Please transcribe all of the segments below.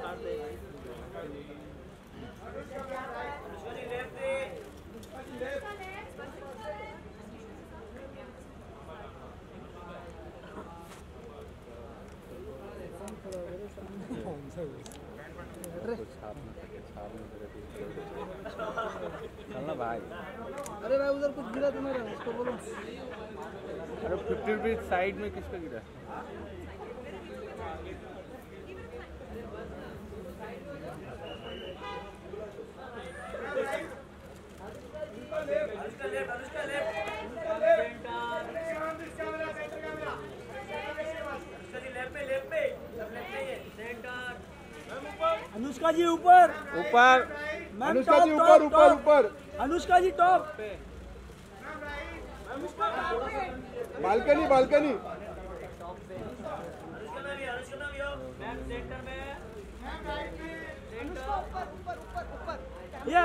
चलना भाई। अरे भाई उधर कुछ गिरा तो मेरा, उसको बोलो। अरे 50 रुपये साइड में किसका गिरा? अनुष्का जी ऊपर ऊपर, अनुष्का जी ऊपर ऊपर ऊपर, Anushka ji top, balcony balcony, ये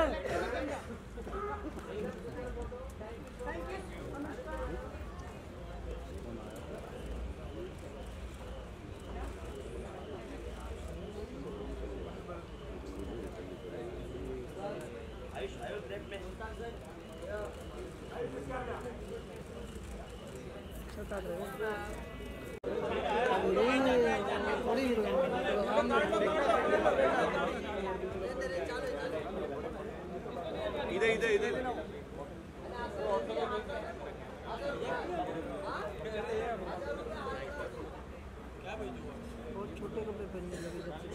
इधर इधर इधर बहुत छोटे कपड़े पहनने लगे जब से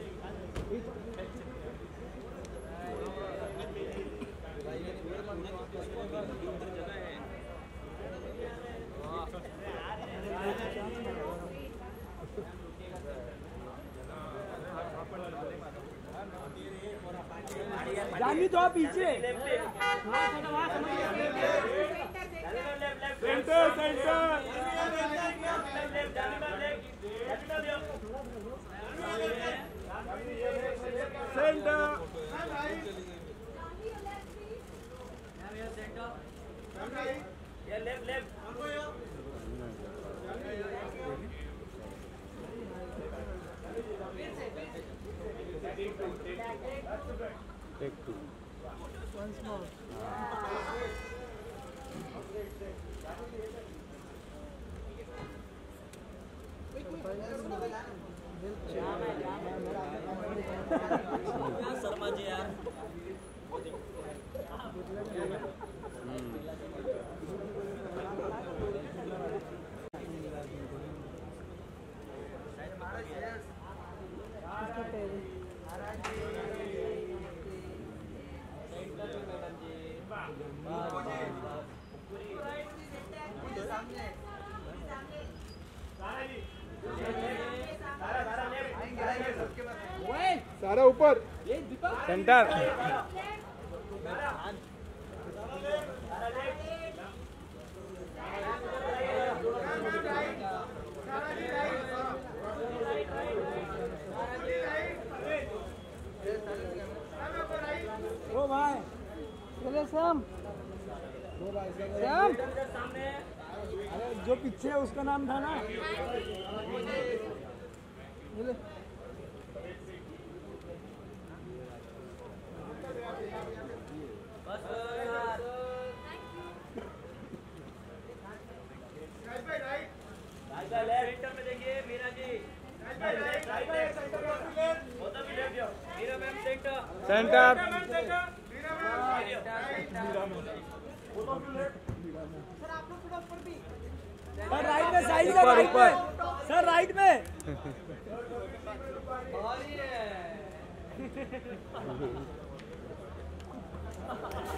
जानी तो पीछे centre centre, centre, Take 2. once more. Sharma ji यार सारा ऊपर, सेंटर, ओ भाई चले श्याम, श्याम अरे जो पीछे है उसका नाम था ना, सेंटर में देखिए Meera ji, Meera ma'am centre, centre, sir right में, साइड में, राइट में, सर राइट में